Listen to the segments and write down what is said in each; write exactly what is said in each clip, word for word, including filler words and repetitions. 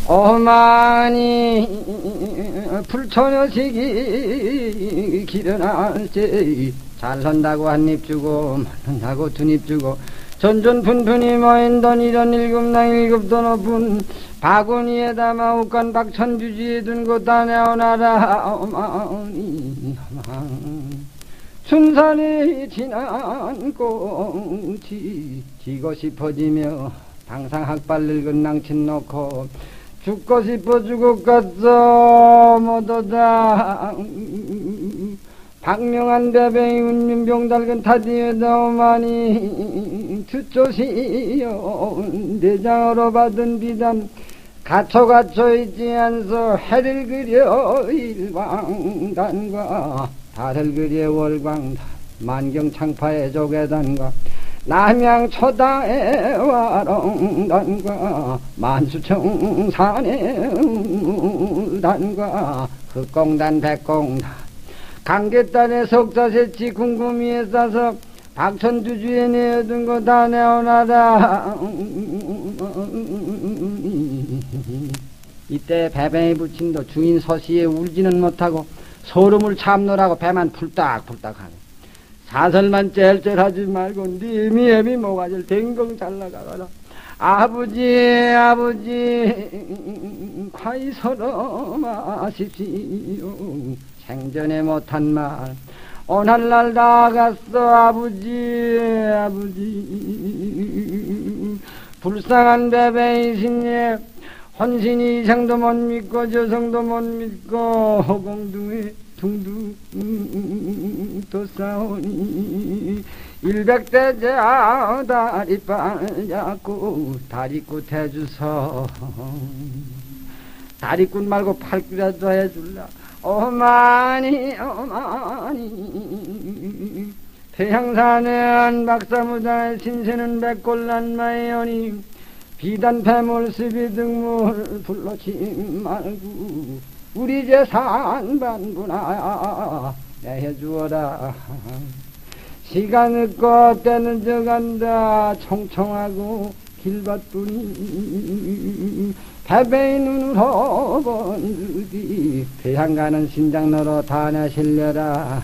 어머니 불처녀식이 길어날지 잘 선다고 한 입 주고 말른다고 두 입 주고 전전 푼푼이 모인 돈 이런 일급당 일급도 높은 바구니에다 마우간 박천주지에 둔 곳 다 내어놔라. 어머니 어머니 춘산이 지난 꽃이 지고 싶어지며 항상 학발 늙은 낭친 놓고 죽고 싶어 죽을 것도 못하다. 박명한 배뱅이 운민병 달근 타디에다 오마니 주초시여 내장으로 받은 비단 갇혀 갇혀 있지 않소. 해를 그려 일광단과 달을 그려 월광단 만경창파의 조계단과 남양초당의 와롱단과 만수청산의 단과 흑공단 백공단 강계단의 석자세치 궁금이에 싸서 박천두주에 내어둔 거 다 내어놔라. 이때 배뱅이 부친도 주인 서시에 울지는 못하고 소름을 참느라고 배만 풀딱풀딱 하네. 사설만 짤짤하지 말고 님이 애미 모가지를 댕강 잘라가거라. 아버지 아버지 과히 서러 마십시오. 생전에 못한 말 오늘날 다 갔어. 아버지 아버지 불쌍한 배뱅이신예 헌신이 이상도 못 믿고 저성도 못 믿고 허공둥에 둥둥 또 싸우니 일백대자 다리 빠졌고 다리꽃 해주소. 다리꽃 말고 팔기라도 해줄라. 어머니 어머니 태양산의 박사무당의 신세는 백골난마의 연이 비단 패물 습이 등물 불러치 말고 우리 재산 반분아 내해주어라. 시간 늦고 때는 저간다. 청청하고 길밭뿐이 배배의 눈으로 번득이 태양가는 신장로로 다 내실려라.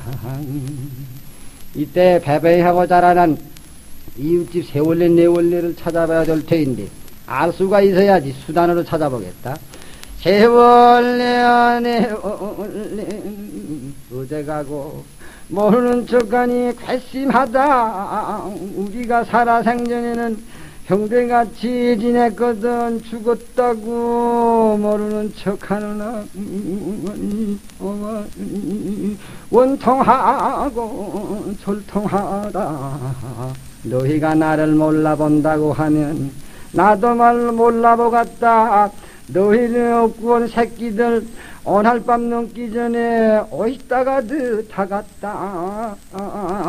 이때 배배하고 자라난 이웃집 세월래 네월래를 찾아봐야 될 터인데 알 수가 있어야지 수단으로 찾아보겠다. 세월래 네월래 어제 가고 모르는 척하니 괘씸하다. 우리가 살아 생전에는 형제같이 지냈거든. 죽었다고 모르는 척하느나 어머니 어머니 원통하고 졸통하다. 너희가 나를 몰라본다고 하면 나도 말 몰라보겠다. 너희를 얻고 온 새끼들 오늘 밤 넘기 전에 오있다가 드타갔다.